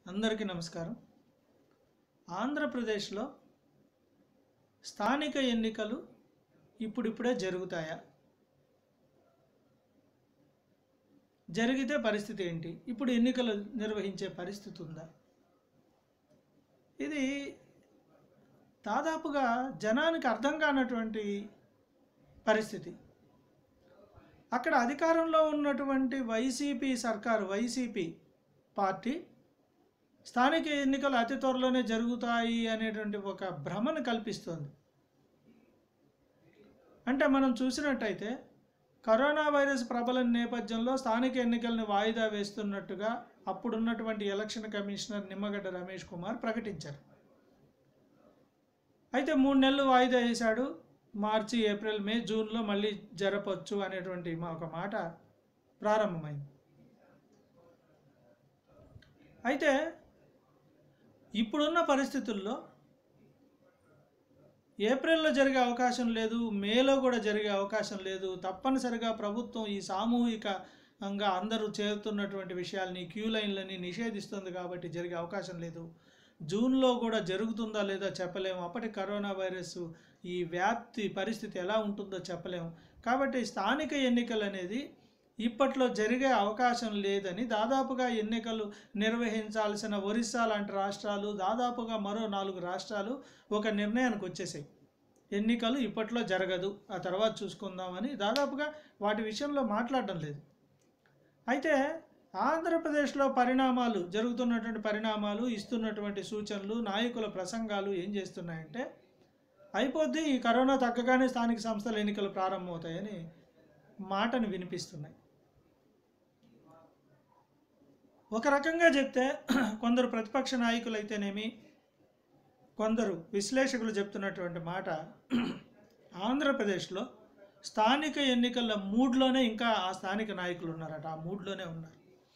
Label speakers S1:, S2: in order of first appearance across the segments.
S1: అందరికీ నమస్కారం. ఆంధ్రప్రదేశ్లో స్థానిక ఎన్నికలు ఇప్పుడిప్పుడే జరుగుతాయా? జరిగితే పరిస్థితి ఏంటి? ఇప్పుడు ఎన్నికలు నిర్వహించే పరిస్థితి ఉందా? ఇది దాదాపుగా జనానికి అర్థం కానటువంటి పరిస్థితి. అక్కడ అధికారంలో ఉన్నటువంటి వైసీపీ సర్కారు, వైసీపీ పార్టీ స్థానిక ఎన్నికలు అతి త్వరలోనే జరుగుతాయి అనేటువంటి ఒక భ్రమను కల్పిస్తోంది. అంటే మనం చూసినట్టయితే కరోనా వైరస్ ప్రబలం నేపథ్యంలో స్థానిక ఎన్నికలను వాయిదా వేస్తున్నట్టుగా అప్పుడున్నటువంటి ఎలక్షన్ కమిషనర్ నిమ్మగడ్డ రమేష్ కుమార్ ప్రకటించారు. అయితే 3 నెలలు వాయిదా వేశాడు. మార్చి, ఏప్రిల్, మే, జూన్లో మళ్ళీ జరపచ్చు అనేటువంటి ఒక మాట ప్రారంభమైంది. అయితే ఇప్పుడున్న పరిస్థితుల్లో ఏప్రిల్లో జరిగే అవకాశం లేదు, మేలో కూడా జరిగే అవకాశం లేదు. తప్పనిసరిగా ప్రభుత్వం ఈ సామూహికంగా అందరూ చేరుతున్నటువంటి విషయాల్ని, క్యూ లైన్లని నిషేధిస్తుంది కాబట్టి జరిగే అవకాశం లేదు. జూన్లో కూడా జరుగుతుందా లేదా చెప్పలేము. అప్పటి కరోనా వైరస్ ఈ వ్యాప్తి పరిస్థితి ఎలా ఉంటుందో చెప్పలేము. కాబట్టి స్థానిక ఎన్నికలు అనేది ఇప్పట్లో జరిగే అవకాశం లేదని దాదాపుగా ఎన్నికలు నిర్వహించాల్సిన ఒరిస్సా లాంటి రాష్ట్రాలు, దాదాపుగా మరో 4 రాష్ట్రాలు ఒక నిర్ణయానికి వచ్చేసాయి. ఎన్నికలు ఇప్పట్లో జరగదు, ఆ తర్వాత చూసుకుందామని దాదాపుగా వాటి విషయంలో మాట్లాడడం లేదు. అయితే ఆంధ్రప్రదేశ్లో జరుగుతున్నటువంటి పరిణామాలు, ఇస్తున్నటువంటి సూచనలు, నాయకుల ప్రసంగాలు ఏం చేస్తున్నాయంటే, అయిపోద్ది, ఈ కరోనా తగ్గగానే స్థానిక సంస్థల ఎన్నికలు ప్రారంభమవుతాయని మాటను వినిపిస్తున్నాయి. ఒక రకంగా చెప్తే కొందరు ప్రతిపక్ష నాయకులు అయితేనేమి, కొందరు విశ్లేషకులు చెప్తున్నటువంటి మాట, ఆంధ్రప్రదేశ్లో స్థానిక ఎన్నికల మూడ్లోనే ఇంకా ఆ స్థానిక నాయకులు ఉన్నారట, ఆ మూడ్లోనే ఉన్నారు.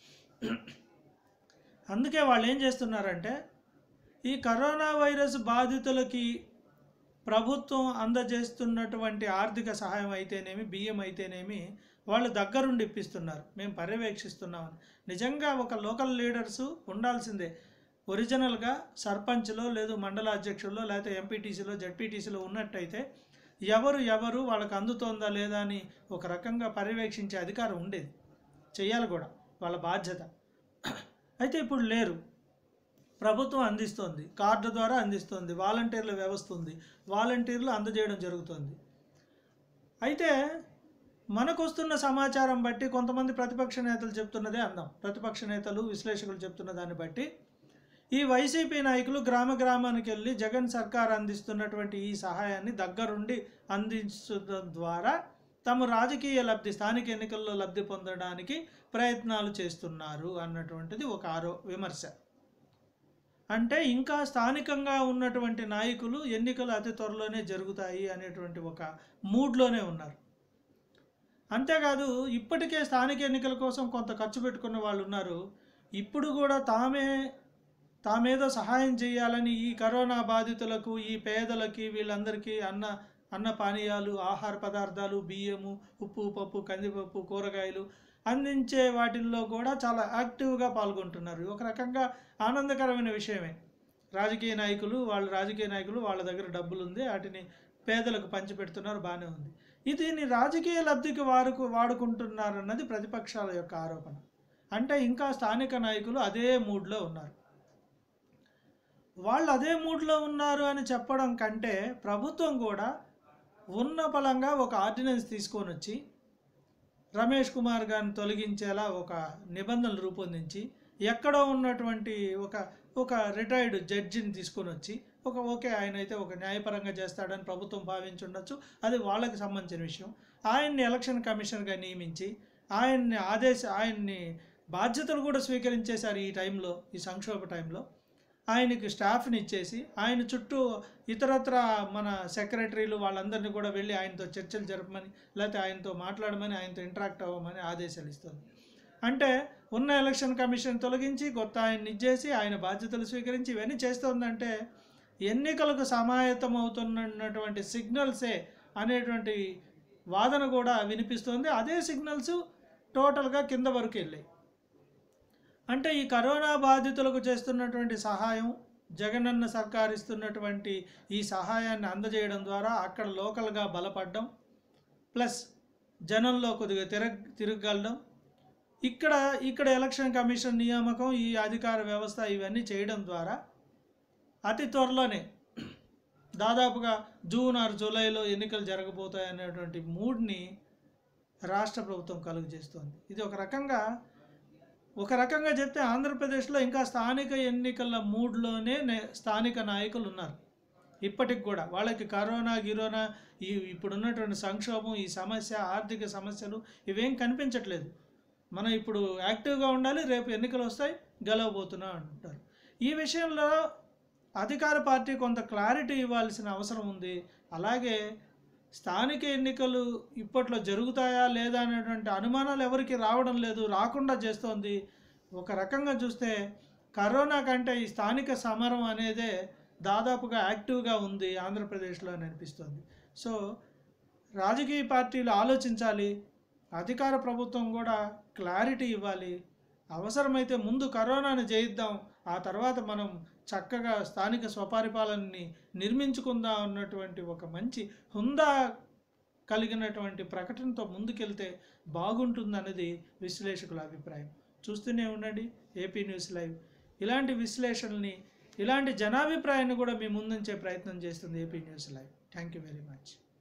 S1: అందుకే వాళ్ళు ఏం చేస్తున్నారంటే, ఈ కరోనా వైరస్ బాధితులకి ప్రభుత్వం అందజేస్తున్నటువంటి ఆర్థిక సహాయం అయితేనేమి, బియ్యం అయితేనేమి వాళ్ళు దగ్గరుండి ఇప్పిస్తున్నారు, మేము పర్యవేక్షిస్తున్నామని. నిజంగా ఒక లోకల్ లీడర్సు ఉండాల్సిందే. ఒరిజినల్గా సర్పంచ్లో, లేదు మండల అధ్యక్షుల్లో, లేకపోతే ఎంపీటీసీలో, జడ్పీటీసీలో ఉన్నట్టయితే ఎవరు వాళ్ళకి అందుతోందా లేదా అని ఒక రకంగా పర్యవేక్షించే అధికారం ఉండేది, చేయాలి కూడా, వాళ్ళ బాధ్యత. అయితే ఇప్పుడు లేరు. ప్రభుత్వం అందిస్తోంది, కార్డు ద్వారా అందిస్తోంది, వాలంటీర్ల వ్యవస్థ ఉంది, వాలంటీర్లు అందజేయడం జరుగుతుంది. అయితే మనకు వస్తున్న సమాచారం బట్టి, కొంతమంది ప్రతిపక్ష నేతలు చెప్తున్నదే అందాం, ప్రతిపక్ష నేతలు, విశ్లేషకులు చెప్తున్న దాన్ని బట్టి, ఈ వైసీపీ నాయకులు గ్రామానికి వెళ్ళి జగన్ సర్కార్ అందిస్తున్నటువంటి ఈ సహాయాన్ని దగ్గరుండి అందించడం ద్వారా తమ రాజకీయ లబ్ధి, స్థానిక ఎన్నికల్లో లబ్ధి పొందడానికి ప్రయత్నాలు చేస్తున్నారు అన్నటువంటిది ఒక విమర్శ. అంటే ఇంకా స్థానికంగా ఉన్నటువంటి నాయకులు ఎన్నికలు అతి త్వరలోనే జరుగుతాయి అనేటువంటి ఒక మూడ్లోనే ఉన్నారు. అంతేకాదు, ఇప్పటికే స్థానిక ఎన్నికల కోసం కొంత ఖర్చు పెట్టుకున్న వాళ్ళు ఉన్నారు. ఇప్పుడు కూడా తామేదో సహాయం చేయాలని ఈ కరోనా బాధితులకు, ఈ పేదలకి, వీళ్ళందరికీ అన్న పానీయాలు, ఆహార పదార్థాలు, బియ్యము, ఉప్పు, పప్పు, కందిపప్పు, కూరగాయలు అందించే వాటిల్లో కూడా చాలా యాక్టివ్గా పాల్గొంటున్నారు. ఒక రకంగా ఆనందకరమైన విషయమే. రాజకీయ నాయకులు వాళ్ళ దగ్గర డబ్బులు ఉంది, వాటిని పేదలకు పంచిపెడుతున్నారు, బాగానే ఉంది. దీన్ని రాజకీయ లబ్ధికి వాడుకుంటున్నారన్నది ప్రతిపక్షాల యొక్క ఆరోపణ. అంటే ఇంకా స్థానిక నాయకులు అదే మూడ్లో ఉన్నారు. వాళ్ళు అదే మూడ్లో ఉన్నారు అని చెప్పడం కంటే, ప్రభుత్వం కూడా ఉన్న పలంగా ఒక ఆర్డినెన్స్ తీసుకొని వచ్చి రమేష్ కుమార్ గారిని తొలగించేలా ఒక నిబంధనలు రూపొందించి, ఎక్కడో ఉన్నటువంటి ఒక రిటైర్డ్ జడ్జిని తీసుకొని వచ్చి, ఆయన అయితే ఒక న్యాయపరంగా చేస్తాడని ప్రభుత్వం భావించుండొచ్చు, అది వాళ్ళకి సంబంధించిన విషయం. ఆయన్ని ఎలక్షన్ కమిషనర్గా నియమించి ఆయన్ని బాధ్యతలు కూడా స్వీకరించేశారు. ఈ టైంలో, ఈ సంక్షోభ టైంలో ఆయనకి స్టాఫ్ని ఇచ్చేసి, ఆయన చుట్టూ ఇతరత్ర మన సెక్రటరీలు వాళ్ళందరినీ కూడా వెళ్ళి ఆయనతో చర్చలు జరపమని, లేకపోతే ఆయనతో మాట్లాడమని, ఆయనతో ఇంటరాక్ట్ అవ్వమని ఆదేశాలు ఇస్తుంది. అంటే ఉన్న ఎలక్షన్ కమిషన్ తొలగించి కొత్త ఆయన్ని ఇచ్చేసి ఆయన బాధ్యతలు స్వీకరించి ఇవన్నీ చేస్తుందంటే ఎన్నికలకు సమాయత్తం అవుతున్నటువంటి సిగ్నల్సే అనేటువంటి వాదన కూడా వినిపిస్తుంది. అదే సిగ్నల్స్ టోటల్గా కింద వరకు వెళ్ళాయి. అంటే ఈ కరోనా బాధితులకు చేస్తున్నటువంటి సహాయం, జగనన్న సర్కార్ ఇస్తున్నటువంటి ఈ సహాయాన్ని అందజేయడం ద్వారా అక్కడ లోకల్గా బలపడడం, ప్లస్ జనంలో కొద్దిగా తిరగగలడం, ఇక్కడ ఎలక్షన్ కమిషన్ నియామకం, ఈ అధికార వ్యవస్థ ఇవన్నీ చేయడం ద్వారా అతి త్వరలోనే దాదాపుగా జూన్ ఆర్ జూలైలో ఎన్నికలు జరగబోతాయనేటువంటి మూడ్ని రాష్ట్ర ప్రభుత్వం కలుగజేస్తోంది. ఇది ఒక రకంగా చెప్తే ఆంధ్రప్రదేశ్లో ఇంకా స్థానిక ఎన్నికల మూడ్లోనే స్థానిక నాయకులు ఉన్నారు. ఇప్పటికి కూడా వాళ్ళకి కరోనా ఇప్పుడున్నటువంటి సంక్షోభం, ఈ సమస్య, ఆర్థిక సమస్యలు ఇవేం కనిపించట్లేదు. మనం ఇప్పుడు యాక్టివ్గా ఉండాలి, రేపు ఎన్నికలు వస్తాయి, గెలవబోతున్నాం అంటారు. ఈ విషయంలో అధికార పార్టీ కొంత క్లారిటీ ఇవ్వాల్సిన అవసరం ఉంది. అలాగే స్థానిక ఎన్నికలు ఇప్పట్లో జరుగుతాయా లేదా అనేటువంటి అనుమానాలు ఎవరికి రావడం లేదు, రాకుండా చేస్తోంది. ఒక రకంగా చూస్తే కరోనా కంటే ఈ స్థానిక సమరం అనేదే దాదాపుగా యాక్టివ్గా ఉంది ఆంధ్రప్రదేశ్లో అని అనిపిస్తుంది. సో రాజకీయ పార్టీలు ఆలోచించాలి, అధికార ప్రభుత్వం కూడా క్లారిటీ ఇవ్వాలి. అవసరమైతే ముందు కరోనాను జయిద్దాం, ఆ తర్వాత మనం చక్కగా స్థానిక స్వపరిపాలనని నిర్మించుకుందాం అన్నటువంటి ఒక మంచి హుందా కలిగినటువంటి ప్రకటనతో ముందుకెళ్తే బాగుంటుందన్నది విశ్లేషకుల అభిప్రాయం. చూస్తూనే ఉండండి ఏపీ న్యూస్ లైవ్. ఇలాంటి విశ్లేషణల్ని, ఇలాంటి జనాభిప్రాయాన్ని కూడా మీ ముందుంచే ప్రయత్నం చేస్తుంది AP news live. Thank you very much.